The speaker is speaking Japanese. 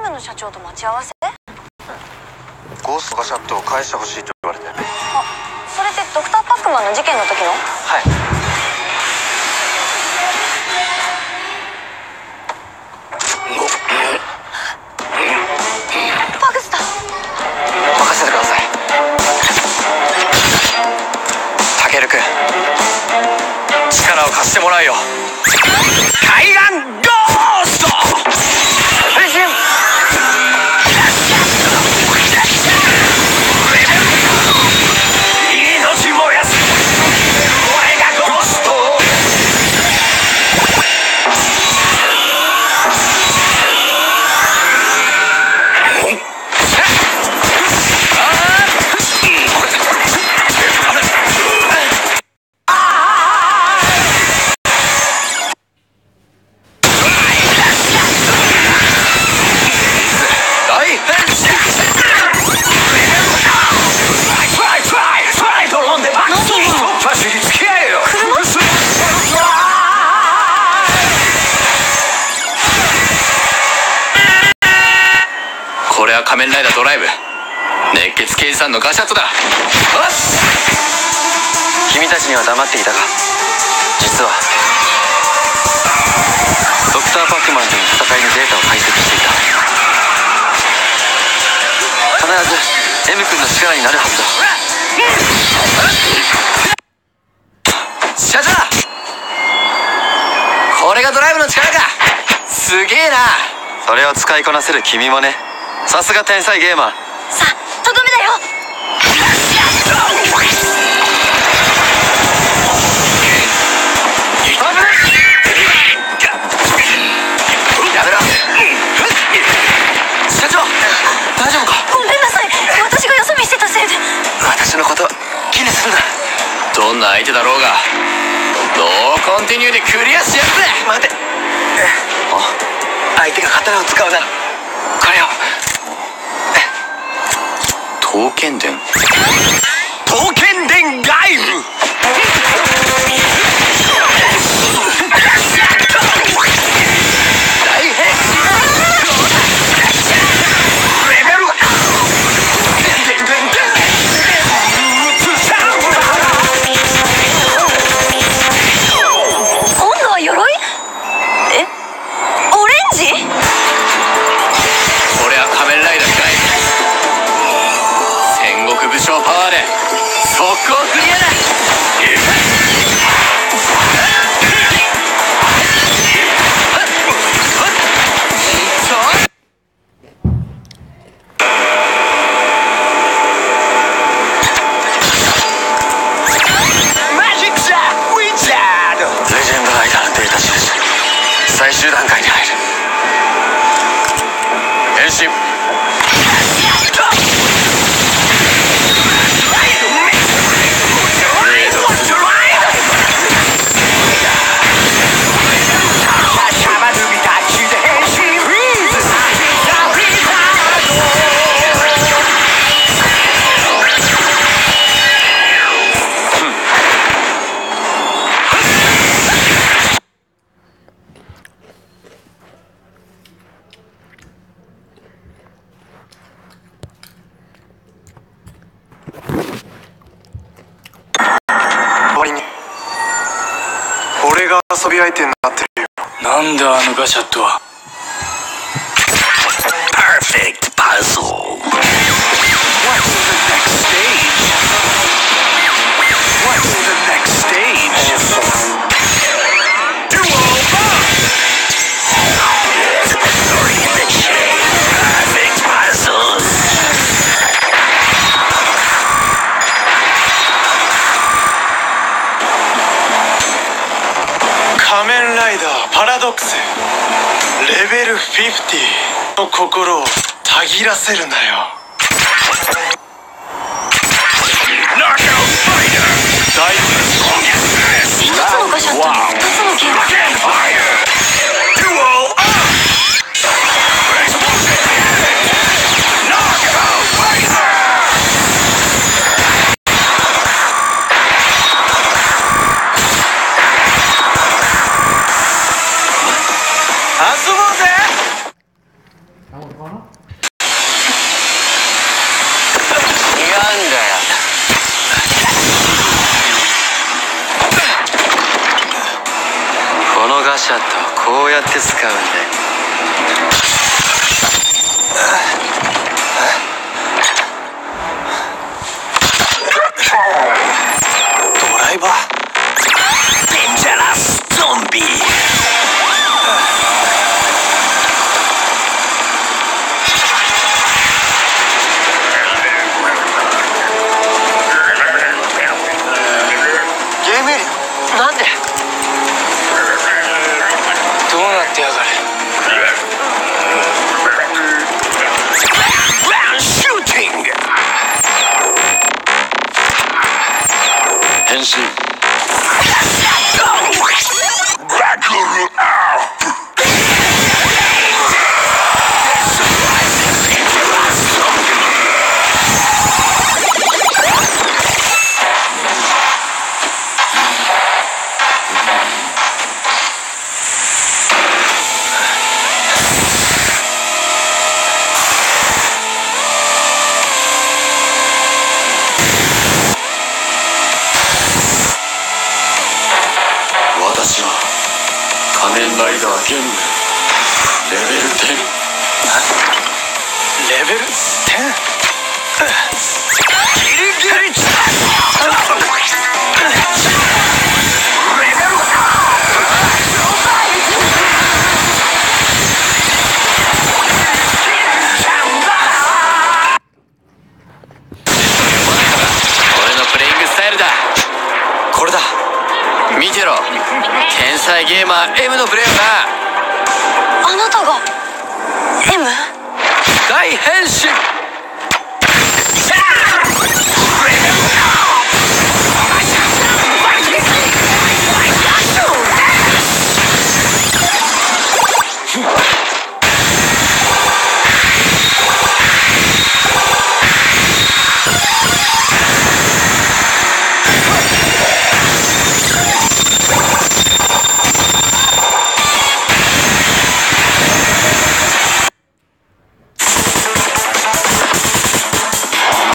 ブの社長と待ち合わせ？ ゴーストガシャットを返してほしいと言われて。 あ、それってドクターパックマンの事件の時の？ はい。 パグスター。 任せてください。タケル君、力を貸してもらうよ。海岸ゴースト変身。命燃やす俺がゴースト。これは仮面ライダードライブ、熱血刑事さんのガシャットだ。君たちには黙っていたが、実はドクターパックマンとの戦いのデータを解析していた。必ず M 君の力になるはずだ。社長、これがドライブの力か。すげえな。それを使いこなせる君もね。さすが天才ゲーマー。 さあ、とどめだよ。 やめろ。社長、大丈夫か？ ごめんなさい、私がよそ見してたせいで。 私のこと気にするな。どんな相手だろうがノーコンティニューでクリアしやるぜ。待て。相手が刀を使うならこれを。刀剣伝。刀剣伝外部。大変身。レベル今度は鎧？え？オレンジ？ 俺は仮面ライダーかい。戦国武将パワーで速攻クリアだ。マジックザ・ウィザード。レジェンドライダーのデータ印、最終段階に入る。変身。俺が遊び相手になってるよ。なんだあのガシャットは。Perfect puzzle. What's the next stage? What's the next stage? Duo bomb. Three in the chain. Perfect puzzles. 仮面ライダーパラドックスレベル50の心をたぎらせるなよ。 一つのガシャットに二つの剣。 遊ぼうぜ。 うやって使うんだよ。ドライバーデンジャラスゾンビ。ゲームエリアなんでどうなってやがる。シューティング変身。私は仮面ライダーゲームレベル10。レベル 10？ ギリギリレベル俺のプレイングスタイルだ。これだ見てろ。天才ゲーマー M のプレイだ。 あなたが M？ 大変身。